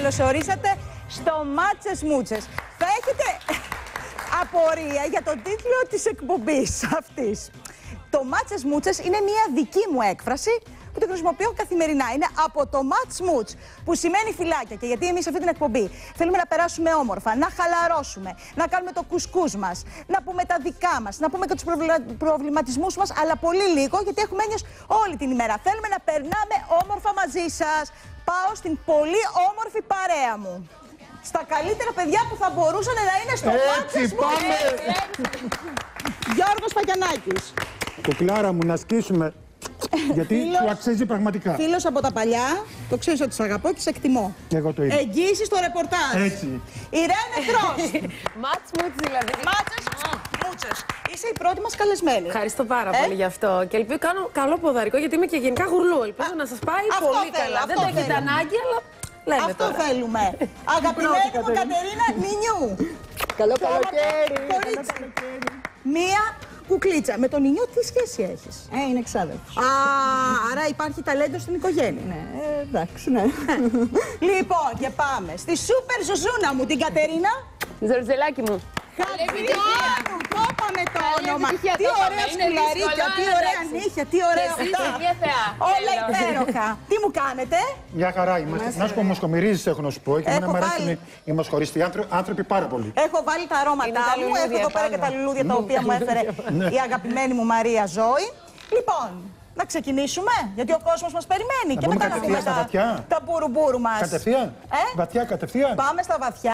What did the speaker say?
καλώς ορίσατε στο Μάτσες Μούτσες. Θα έχετε απορία για τον τίτλο της εκπομπής αυτής. Το Μάτσες Μούτσες είναι μια δική μου έκφραση που το χρησιμοποιώ καθημερινά. Είναι από το Μάτς Μούτς, που σημαίνει φυλάκια. Και γιατί εμείς αυτή την εκπομπή θέλουμε να περάσουμε όμορφα, να χαλαρώσουμε, να κάνουμε το κουσκούς μας, να πούμε τα δικά μας, να πούμε και τους προβληματισμούς μας, αλλά πολύ λίγο, γιατί έχουμε έννοιες όλη την ημέρα. Θέλουμε να περνάμε όμορφα μαζί σας. Πάω στην πολύ όμορφη παρέα μου. Στα καλύτερα παιδιά που θα μπορούσαν να είναι στο Μάτσες Μούτσες. Γιώργος Παγιανάκης. Κουκλάρα μου, να σκίσουμε. Γιατί σου αξίζει πραγματικά. Φίλος από τα παλιά, το ξέρεις ότι σ' αγαπώ και σε εκτιμώ. Και εγώ το ίδιο. Εγγύηση στο ρεπορτάζ. Έτσι. Ιρένε Τρός. Μάτς Μούτσες δηλαδή. Μάτσες Μούτσες. Είσαι η πρώτη μας καλεσμένη. Ευχαριστώ πάρα πολύ γι' αυτό. Και ελπίζω κάνω καλό ποδαρικό γιατί είμαι και γενικά γουρλού. Ελπίζω να σας πάει πολύ καλά. Δεν το έχετε ανάγκη, αλλά λέμε αυτό τώρα. θέλουμε. Αγαπημένη μου Κατερίνα Νινιού. Καλό καλοκαίρι. Μία κουκλίτσα. Με τον Νινιού τι σχέση έχεις? Είναι εξάδελφος. Α, άρα υπάρχει ταλέντο στην οικογένεια. Ναι, εντάξει, ναι. Λοιπόν, και πάμε στη σούπερ ζουζούνα μου, την Κατερίνα. Ζορζελάκι μου. Χατζιάνου, το είπαμε το όνομα. Τι ωραία σκουλαρίκια, τι ωραία νύχια, τι ωραία αυτά. Όλα υπέροχα. Τι μου κάνετε? Μια χαρά είμαστε. Να σου πω, μοσκομυρίζεις, έχω να σου πω. Και εμένα μου αρέσουν οι μοσχοριστοί άνθρωποι πάρα πολύ. Έχω βάλει τα αρώματά μου. Έχω εδώ πέρα και τα λουλούδια τα οποία μου έφερε η αγαπημένη μου Μαρία Ζώη. Λοιπόν, να ξεκινήσουμε, γιατί ο κόσμος μας περιμένει. Και μετά να πούμε στα βαθιά. τα μπουρουμπουρου μας. Κατευθείαν. Βαθιά, κατευθείαν. Πάμε στα βαθιά.